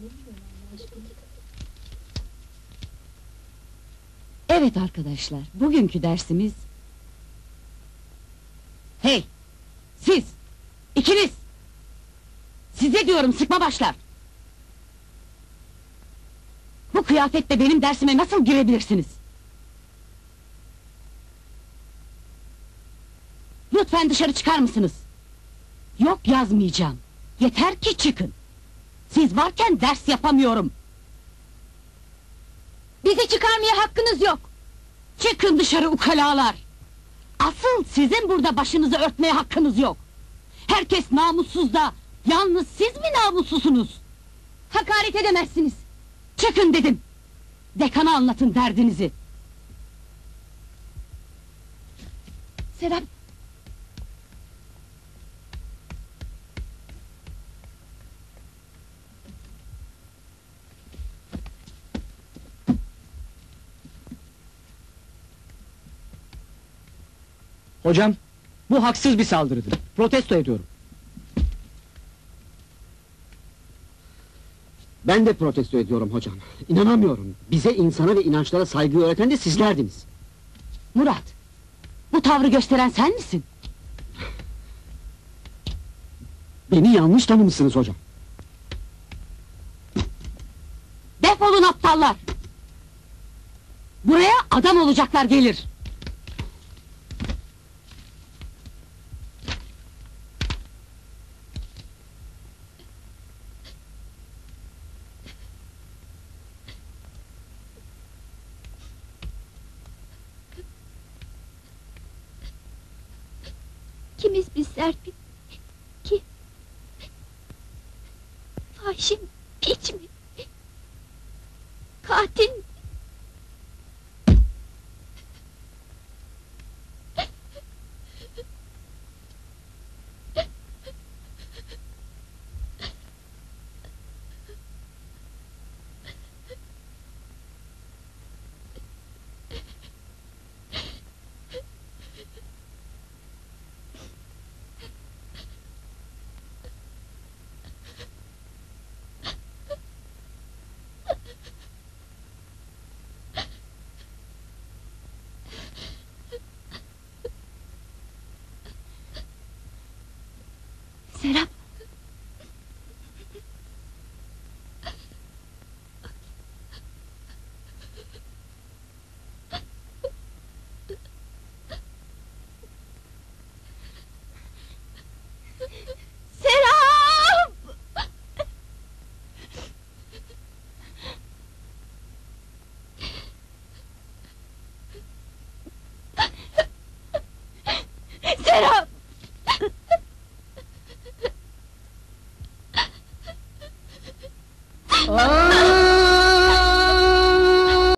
Evet arkadaşlar, bugünkü dersimiz... Hey! Siz! İkiniz! Size diyorum, sıkma başlar! Bu kıyafetle benim dersime nasıl girebilirsiniz? Lütfen dışarı çıkar mısınız? Yok, yazmayacağım! Yeter ki çıkın! Siz varken ders yapamıyorum! Bizi çıkarmaya hakkınız yok! Çıkın dışarı ukalalar! Asıl sizin burada başınızı örtmeye hakkınız yok! Herkes namussuz da, yalnız siz mi namussuzsunuz? Hakaret edemezsiniz! Çıkın dedim! Dekana anlatın derdinizi! Serap! Hocam, bu haksız bir saldırıdır. Protesto ediyorum. Ben de protesto ediyorum hocam. İnanamıyorum. Bize insana ve inançlara saygı öğreten de sizlerdiniz. Murat! Bu tavrı gösteren sen misin? Beni yanlış tanımışsınız hocam. Defolun aptallar! Buraya adam olacaklar gelir! Kimiz biz Serpil? Kim? Fahişe mi? Piç mi? Katil mi? Serap! Serap! Serap!